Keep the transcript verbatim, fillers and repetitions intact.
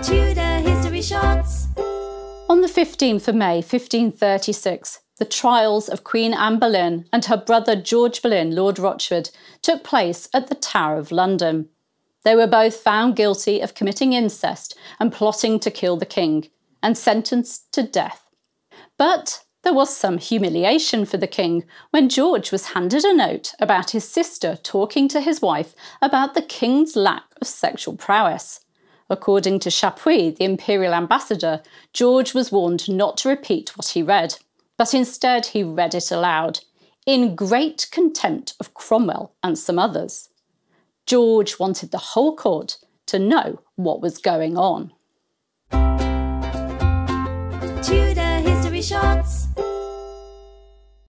Tudor History Shots. On the fifteenth of May fifteen thirty-six, the trials of Queen Anne Boleyn and her brother George Boleyn, Lord Rochford, took place at the Tower of London. They were both found guilty of committing incest and plotting to kill the king, and sentenced to death. But there was some humiliation for the king when George was handed a note about his sister talking to his wife about the king's lack of sexual prowess. According to Chapuis, the imperial ambassador, George was warned not to repeat what he read, but instead he read it aloud, in great contempt of Cromwell and some others. George wanted the whole court to know what was going on. Tudor History Shots.